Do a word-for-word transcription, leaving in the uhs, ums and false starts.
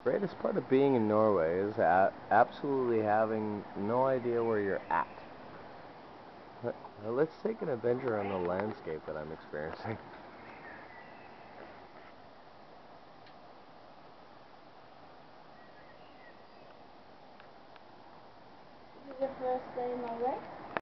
Greatest part of being in Norway is a absolutely having no idea where you're at. Now let's take an adventure on the landscape that I'm experiencing. This is your first day in Norway?